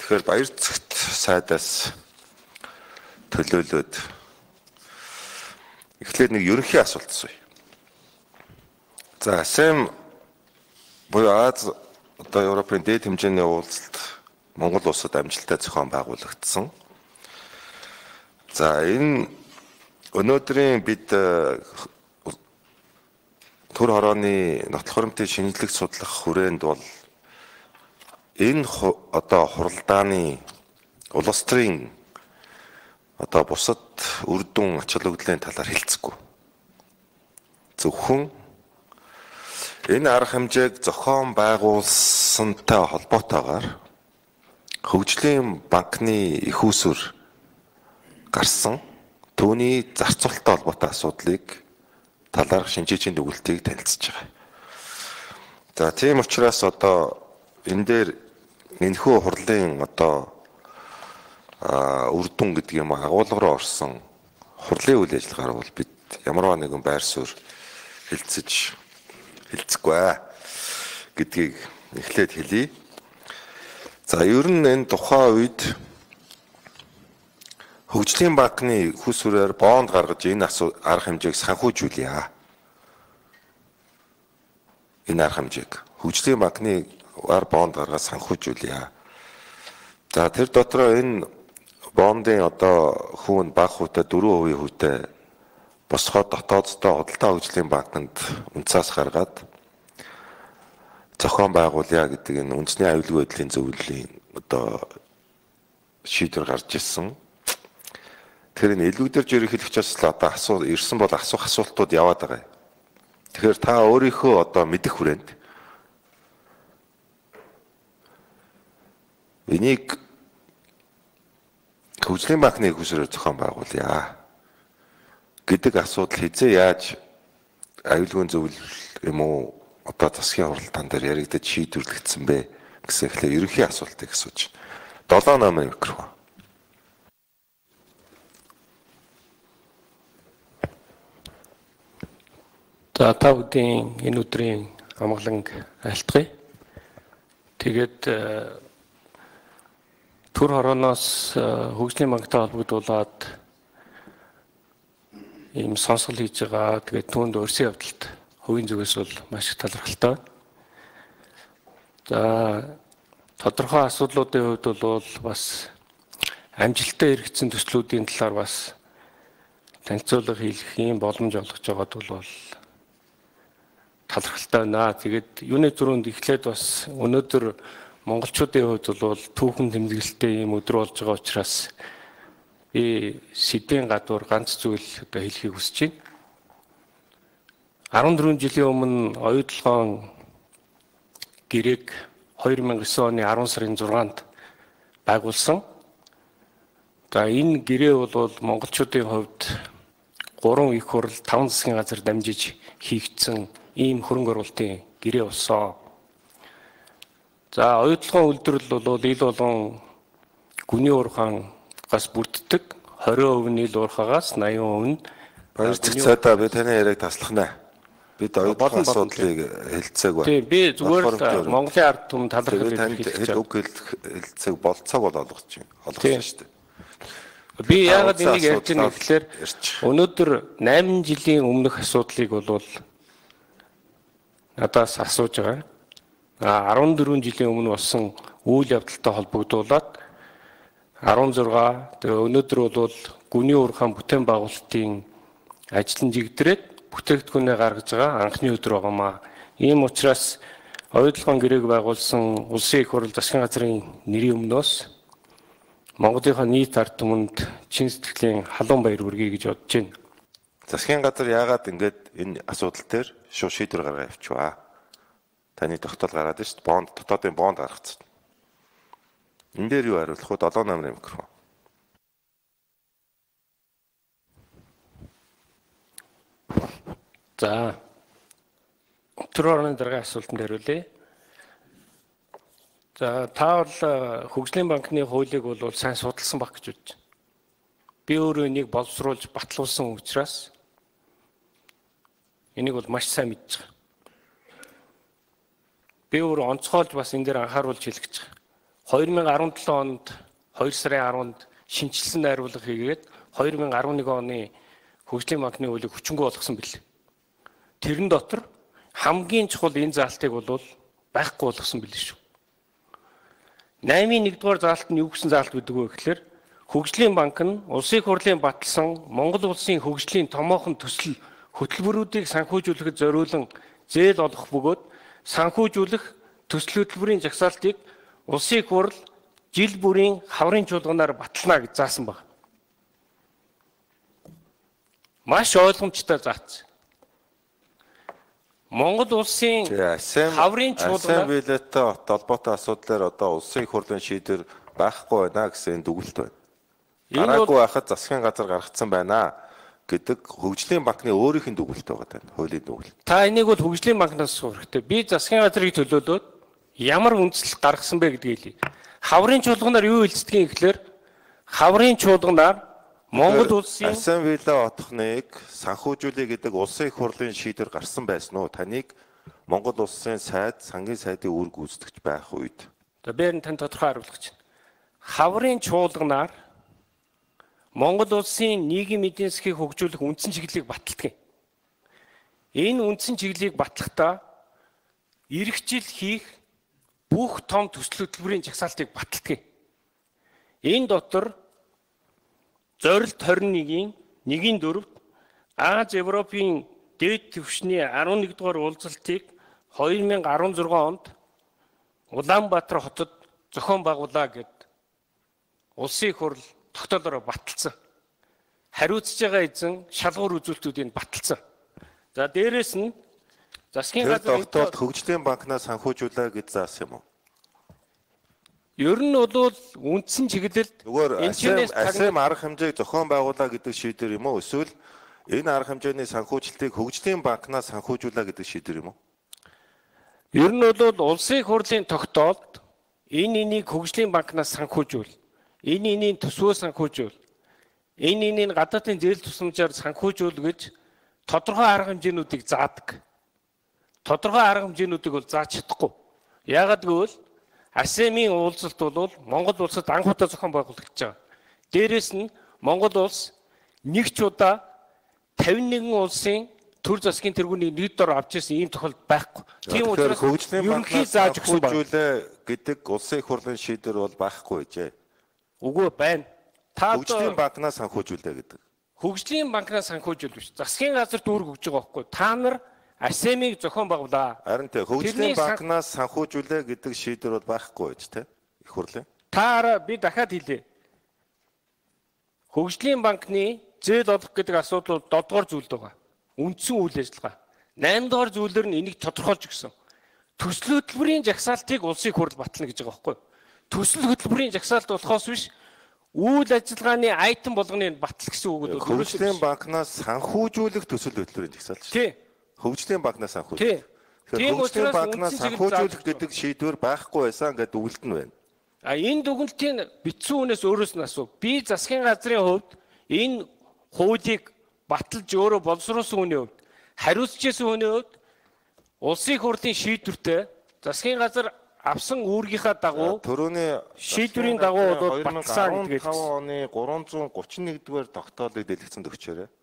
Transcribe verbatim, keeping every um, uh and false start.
тэгэхээр баяр цагт сайдаас төлөөлөөд эхлээд нэг ерөнхий асуулт асууя. За АСЕАН буюу Аз одоо Европын дээд хэмжээний уулзалт Монгол улсад амжилттай зохион байгуулагдсан. За энэ өнөөдрийн бид төр хорооны нотол хуримтын шинжилгээ судлах хүрээнд бол энэ одоо хуралдааны улс төрийн одоо бусад үр дүн ач холбогдлын талаар хэлцэхгүй. Зөвхөн энэ арга хэмжээг зохион байгуулсантай холбоотойгоор хөгжлийн банкны их усүр гарсан түүний зарцуулалттай холбоотой асуудлыг талаарх шинжээчийн дүгнэлтийг танилцж байгаа. За тийм учраас одоо энэ дээр энэхүү хурлын одоо үр дүн гэдэг юм агуулга руу орсон хурлын үйл ажиллагаар бол бид ямарваа нэгэн байр суурь хэлцэж хэлцэхгүй гэдгийг эхлээд хэлье. За ер нь энэ тухайн үед хөгжлийн банкны хүсвэрээр бонд гаргаж энэ арга хэмжээг санхүүжүүлье. Энэ арга хэмжээг хөгжлийн банкны ар бонд гаргаж санхүүжүүлье. За тэр дотроо энэ бондын одоо хүүн баг хүүтэй дөрвөн хувийн хүүтэй босгоод дотооддоо худалдаа хөгжлийн банкнд үнцаас гаргаад зохион байгуулъя гэдэг энэ үндэсний аюулгүй байдлын зөвлөлийн одоо шийдвэр гарч ирсэн. Тэр энэ илүүдэрж ерөнхийлөгчөөс л одоо асуу ирсэн бол асуух асуултууд яваад байгаа. Тэгэхээр та өөрийнхөө одоо мэдэх хүрээнд энийг хөгжлийн банкны хүсрээр зохион байгуулъя гэдэг асуудал хизээ яаж аюулгүй зөвлөл юм уу одоо засгийн хуралдаан дээр яригдаж шийдвэрлэгдсэн бэ гэсэн ихлээр ерөнхий асуултыг асууж. долоо номын микрофон. За та бүдийн энэ өдрийн амгаланг айлтгая. Тэгээд төр хорооноос хөгжлийн банктай холбогдуулаад ийм сонсгол хийж байгаа. Тэгээд түүнд өрсөн явдалт хувийн зүгээс бол маш их талархалтай. За тодорхой асуудлуудын хувьд бол бас амжилттай хэрэгжсэн төслүүдийн талаар бас танилцуулга хийх юм боломж олгож байгаад бол талархалтай байна. Тэгээд юуны зүрхэнд эхлээд бас өнөөдөр монголчуудын хувьд бол түүхэн тэмдэглэлтэй юм өдөр болж байгаа учраас би сэдвийн гадуур ганц зүйл одоо хэлхийг хүсэж байна. арван дөрвөн жилийн өмнө оюутлогоон гэрээг хоёр мянган девэн оны арван сарын зургаанд байгуулсан. За энэ гэрээ бол монголчуудын хувьд гурван их хурл таван засгийн газар дамжиж хийгдсэн ийм хөрөнгө оруулалтын гэрээ болсон. За оюутлогоон үйлдвэрлэл бол ил болгон гүний уурхаагаас бүрддэг. хорин хувь нь ил уурхаагаас, наян хувь нь баяр цэцэдаа би таны яриаг таслахнаа. Бид оюутлогын асуудлыг хэлцээг байна. Тийм би зүгээр л Монголын ард түмэн талархал хэлэх үг хэлцээг болцоог бол олгож байна. Олгож байна шүү дээ. Би яагаад энийг ярьж байгаа гэхээр өнөөдөр найман жилийн өмнөх асуудлыг бол надаас асууж байгаа. А арван дөрвөн жилийн өмнө болсон үйл явдалтай холбогдуулаад арван зургаан тэгээ өнөөдөр бол гүний уурхаан бүтээн байгуулалтын ажлын жигдрээд бүтээгдэхүүнээ гаргаж байгаа анхны өдөр байгаамаа. Ийм учраас оюутлогоон гэрээг байгуулсан улсын их хурл засгийн газрын нэрийн өмнөөс Монголынхаа нийт ард түмэнд чин сэтгэлийн халуун баяр хүргэе гэж бодож байна. Засгийн газар яагаад ингэж энэ асуудал дээр шууд шийдвэр гаргаж авчваа? Таны тогтоол гараад шүү дээ. Бонд дотоодын бонд гаргацсан. Энэ дээр юу хариулах вэ? долоо номын микрофон. За төр хорооны дараагийн асуултанд хариулъя. За та бол хөгжлийн банкны хуулийг бол сайн судалсан баг гэж бодож байна. Би өөрөө энийг боловсруулж батлуулсан учраас энийг бол маш сайн мэдж байгаа. Би өөрөө онцгойлж бас энэ дээр анхааруулж хэлэх гэж байгаа. two thousand seventeen онд two сарын ten-нд шинжилсэн найруулга хийгээд two thousand eleven оны хөгжлийн банкны хуулийг хүчингүй болгосон билээ. Тэрэн дотор хамгийн чухал энэ заалтыг бол байхгүй болгосон билээ шүү. eight-ийн one-р заалт нь юу гэсэн заалт гэдэг вэ гэхээр хөгжлийн банк нь улсын хурлын баталсан Монгол улсын хөгжлийн томоохон төсөл хөтөлбөрүүдийг санхүүжүүлэхэд зориулан зээл олгох бөгөөд санхүүжүүлэх төсөл хөтөлбөрийн жагсаалтыг улсын хурл жил бүрийн хаврын чуулганаар батална гэж заасан байна. Маш ойлгомжтой заасан. Монгол улсын хаврын чуулганаар Ассамблеятай холбоотой асуудлаар одоо улсын хурлын шийдвэр байхгүй байна гэсэн дүгнэлт байна. Гараагүй байхад засгийн газар гаргацсан байна гэдэг хөгжлийн банкны өөрийнх нь дүгнэлт байгаа тань. Хуулийн дүгнэлт. Та энийг бол хөгжлийн банкнаас асуух хэрэгтэй. Би засгийн газрыг төлөөлөөд ямар үндэслэл гаргасан бэ гэдгийг хэлье. Хаврын чуулганаар юу хэлцдэг юм гэхээр хаврын чуулганаар Монгол улсын Ассамблея отохныг санхүүжүүлэх гэдэг улсын хурлын шийдвэр гарсан байсан уу? Таныг Монгол улсын сайд, сангийн сайдын үүрэг гүйцэтгэж байх үед. За бээр нь тань тодорхой харуулах чинь. Хаврын чуулганаар Монгол улсын нийгэм эдийн засгийг хөгжүүлэх үндсэн чиглэлийг баталдаг. Энэ үндсэн чиглэлийг батлахдаа ирэх жил хийх бүх том төсөл хөтөлбөрийн жагсаалтыг баталдаг. Энэ дотор зорилт twenty-one-ийн one-ийн fourth Аз Европын дээд түвшний eleven дугаар уулзалтыг twenty sixteen онд Улаанбаатар хотод зохион байгуулаа гэд улсын хурл тогтоолоор баталсан. Хариуцж байгаа эзэн шалгуур үзүүлэлтүүдийг баталсан. За дээрэс нь засгийн газрын тогтоолд хөгжлийн банкнаас санхүүжүүлээ гэж заасан юм уу? Ер нь бол үндсэн чиглэлд энэ АСМ арга хэмжээг зохион байгуулаа гэдэг шийдвэр юм уу? Эсвэл энэ арга хэмжээний санхүүжилтийг хөгжлийн банкнаас санхүүжүүлээ гэдэг шийдвэр юм уу? Ер нь бол улсын хурлын тогтоолд энэ энийг хөгжлийн банкнаас санхүүжүүл, энэ энийг төсвөө санхүүжүүл, энэ энийг гадаадын зээл тусламжаар санхүүжүүл гэж тодорхой арга хэмжээнүүдийг заадаг. Тодорхой арга хэмжээнүүдийг бол зааж чадахгүй. Яагаад гэвэл АСМ-ийн уулзалт бол Монгол улсад анх удаа зохион байгуулагдаж байгаа. Дээрээс нь Монгол улс нэг ч удаа fifty-one улсын төр засгийн тэргүүний нийт дор авч ирсэн ийм тохиолдол байхгүй. Тийм учраас хөгжлийн банкнаас зааж өгсөн байна гэдэг улсын хурлын шийдвэр бол байхгүй жээ. Үгүй байна. Та хөгжлийн банкнаас санхүүжүүлээ гэдэг. Хөгжлийн банкнаас санхүүжүүл биш. Засгийн газарт үүрэг өгж байгаа байхгүй. Та нар АСМ-ийг зохион байгуулаа. Харин тэ хөгжлийн банкнаас санхүүжүүлээ гэдэг шийдвэр бол байхгүй байж тэ их хурлын. Та би дахиад хэлье. Хөгжлийн банкны зээл олох гэдэг асуудал бол seven дугаар зүйлд байгаа. Үндсэн үйл ажиллагаа. eight дугаар зүйлээр нь энийг тодорхойлж өгсөн. Төсөл хөтөлбөрийн жагсаалтыг улсын хурл батална гэж байгаа байхгүй юу? Төсөл хөтөлбөрийн жагсаалт болохоос биш үйл ажиллагааны айтем болгоныг батал гэсэн үг үү? Хөгжлийн банкнаас санхүүжүүлэх төсөл хөтөлбөрийн жагсаалт шүү. Тий. Хөгжлийн банкнаас санхүүжүүлэх. Тэгэхээр хөгжлийн банкнаас санхүүжүүлэх гэдэг шийдвэр байхгүй байсан гэдэг дүгнэлт нь байна. А энэ дүгнэлтийн бичсэн хүнээс өөрөөс нь асуу. Би засгийн газрын хувьд энэ хуулийг баталж өөрөө боловсруулсан хүний хувьд хариуцж байсан хүний хувьд улсын хурлын шийдвэртэй засгийн газар авсан үүргийнхаа дагуу төрөний шийдвэрийн дагуу бол баталсан гэдэг. twenty fifteen оны three thirty-one дугаар тогтоолыг дэлгэцэн төгчөөрэй.